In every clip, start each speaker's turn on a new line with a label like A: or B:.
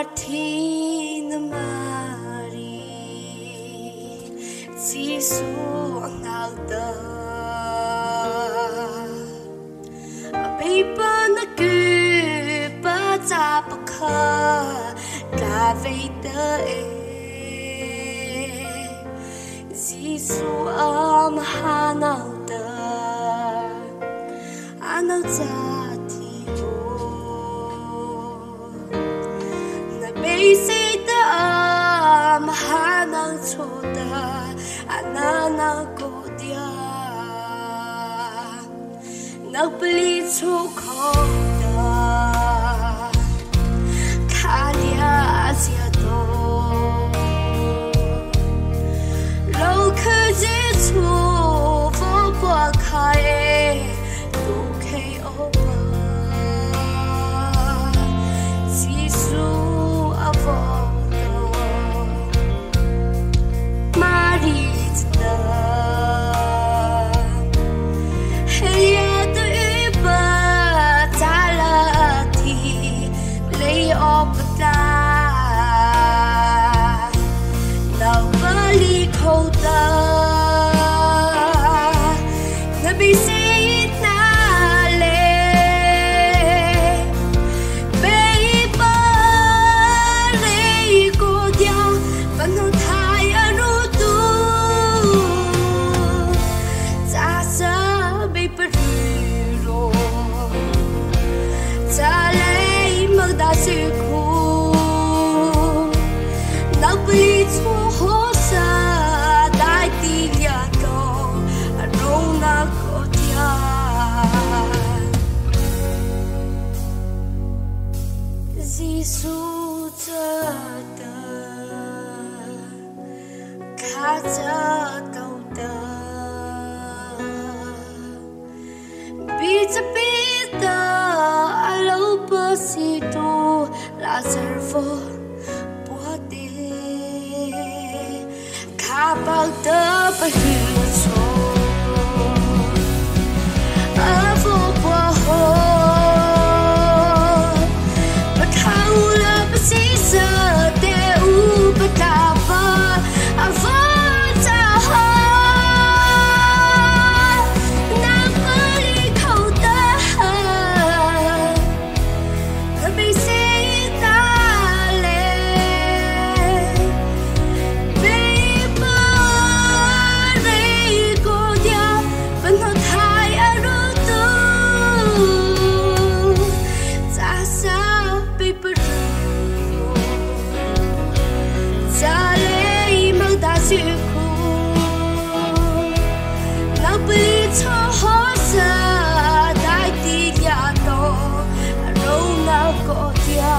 A: Martina Mari Jisu Nalda Abiba na kupa tapaka Kavita Jisu Amahanalda Analzati Nabaysita Mahanang Choda Ananang Kodya Nagpalit Chokoda Kalya Asyado Lokaji Chovo Bwakae Duke Oba Jisu Avodo Maritna Helyadu Iba Talati Lay Opata Nabali Koda Nabi Sayyid Nale Beiba Rei Kodya Panuthay Arudu Zasa Beipariro Zalay Magdasiku Nagpali Hosa Dai Tiliado Arona Kodya Jisu Tada Kaza Kauda Bita Bita Alo Pasito Lazarvo Buate Kapag Tapahito Avo Baho Pagkaula Pasisa Te Upatapa Avataha Nagpali Kauda Nabisay Tale Beiba Rei Kodya Panuthay Arudu Zasa Beipariro Zalay Magdasiku Nagpalit Hosa Dai Tiliado Arona Kodya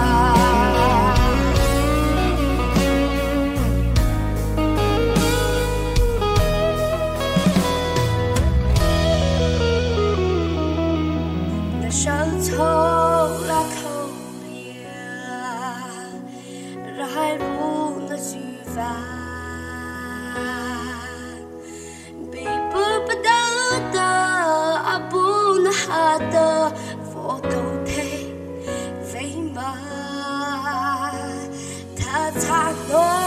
A: Nashalto Lakolia Rai Ru Nasuva Beiba Padada Abu Nahada Photo Te Veima Tatano